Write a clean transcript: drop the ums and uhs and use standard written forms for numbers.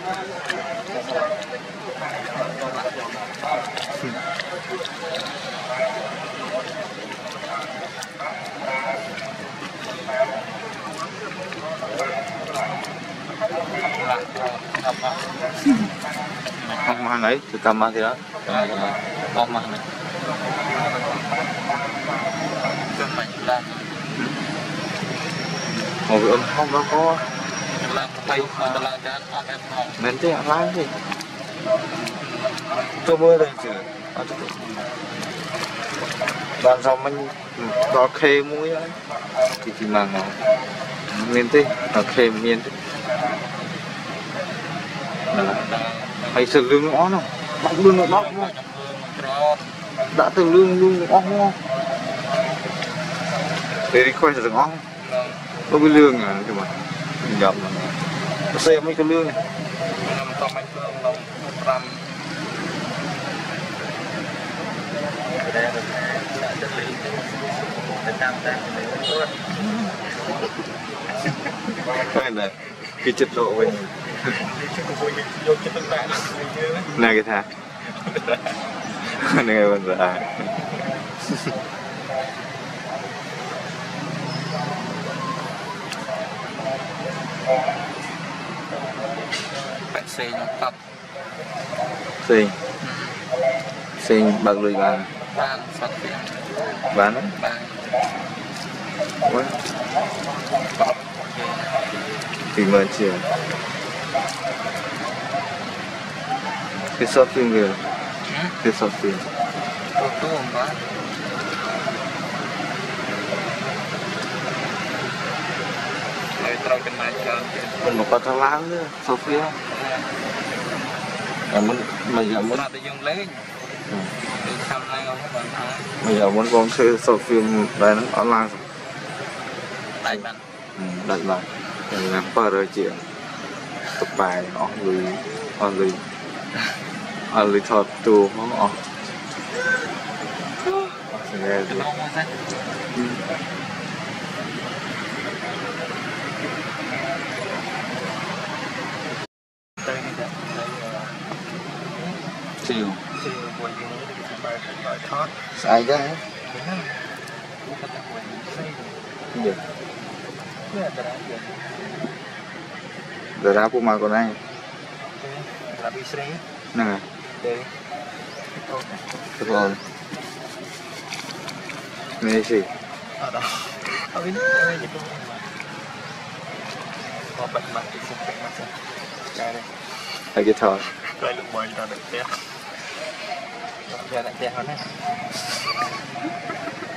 Không mang đấy, từ cầm mang thì đó. Không mang này. Cơm mạnh là một cái không đâu có. Làm tay làm cái ăn men thế ăn láng gì. Tôi mới đây chứ. Bạn sao mình có khê mũi ấy thì chỉ mang miên thế, có khê miên thế. Hay sờ lương nó không? Bóc lương nó bóc không? Đã từ lương nó không? Để đi khoai sờ ngon. Có cái lương à cái mà nhầm nó xem mấy cái lương này. Cái này cái chất độ vậy. Này cái thà này vẫn ra bạn xe nó tập xe bạc lưỡi bán bán thì mà chiều cái short film kìa cái short film mình một con thằng láng nữa Sophia mình giờ muốn bây giờ muốn con chơi Sophia đây nó online đại bạn làm bao giờ chuyện tập bài only thought to nó chiều sai ra gì giờ ra phụ mà còn ai nè được rồi nghe gì hay cái thợ coi lượng bơi ta được té ra lại té hơn đấy